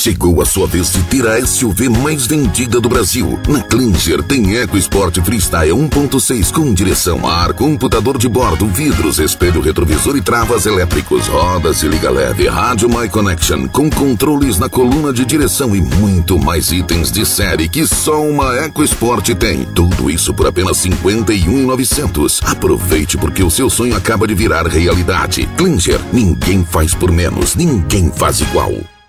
Chegou a sua vez de ter a SUV mais vendida do Brasil. Na Klinger tem EcoSport Freestyle 1.6 com direção a ar, computador de bordo, vidros, espelho retrovisor e travas elétricos, rodas e liga leve, rádio My Connection, com controles na coluna de direção e muito mais itens de série que só uma EcoSport tem. Tudo isso por apenas R$ 51.900. Aproveite porque o seu sonho acaba de virar realidade. Klinger, ninguém faz por menos, ninguém faz igual.